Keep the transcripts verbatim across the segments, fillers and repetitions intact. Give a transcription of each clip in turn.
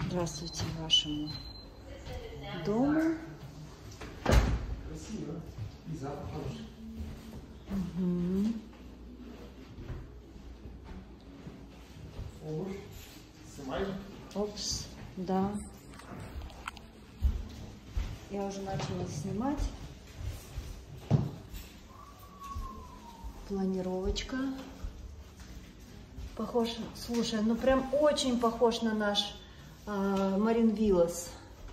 Здравствуйте вашему дому. Красиво. И запах хороший. Угу. Обувь. Снимай. Опс, да. Я уже начала снимать. Планировочка. Похож, слушай, ну прям очень похож на наш э, Марин Виллас.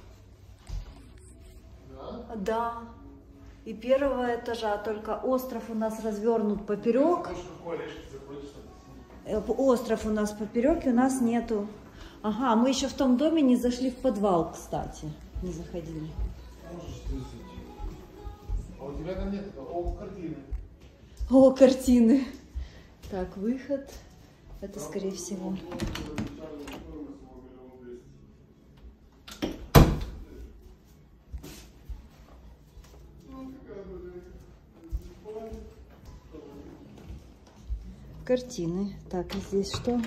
Да? Да. И первого этажа, только остров у нас развернут поперек. Остров у нас поперек, и у нас нету. Ага, мы еще в том доме не зашли в подвал, кстати. Не заходили. Можешь трясти. А у тебя там нет о картины. О, картины. Так, выход. Это скорее всего. Картины. Так, и здесь что?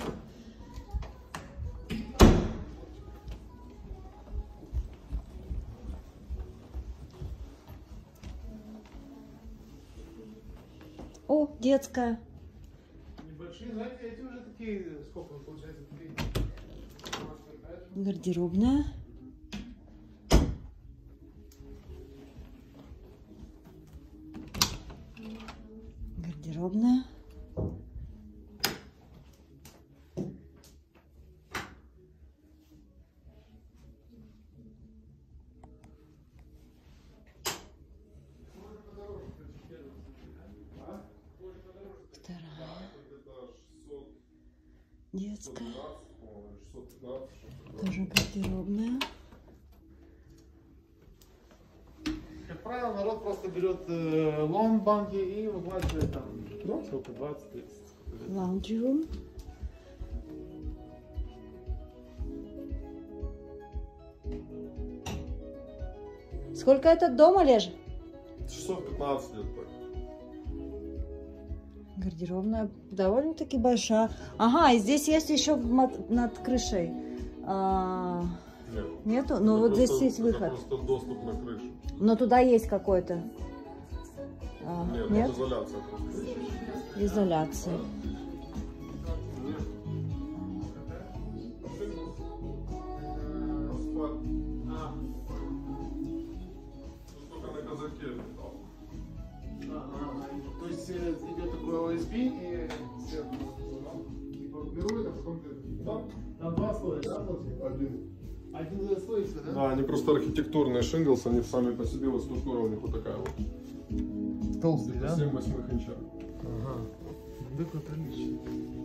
О, детская. Небольшие, знаете, эти уже такие, сколько получается, такие. Гардеробная. Гардеробная. Вторая. Детская. Тоже гардеробная. Как правило, народ просто берет э, лон в банке и выплачивает там, ну, сколько, двадцать-тридцать. Лаунж-рум. Сколько этот дом, Олеж? шестьсот пятнадцать лет так. Гардеробная довольно-таки большая. Ага, и здесь есть еще над крышей. А, Нет. нету? Ну вот просто, здесь есть выход. Это просто доступ на крышу. Но туда есть какой-то. А, Нет, нет? это изоляция просто. Изоляция. А. Только на казаке летал. Ага. То есть э, идет такой о эс би и сверху типа берут, а потом ты... Да. Там два слоя, да, получается? Один. Один слой, да? Да, они просто архитектурные шинглс, они сами по себе, вот структура у них вот такая вот. Толстый, Где-то семь восьмых инча. Ага. Да, прилично.